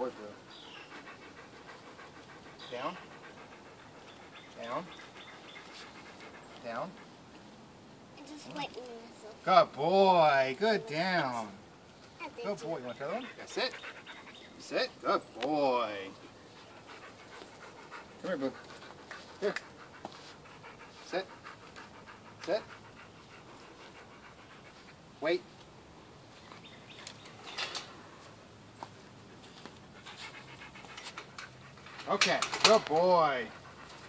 boy, bro. Down. Down. Down. And just waiting myself. Good boy. Good down. Good boy. You want the other one? Yeah, sit. Sit. Good boy. Come here, boo. Here. Sit. Sit. Wait. Okay. Good boy.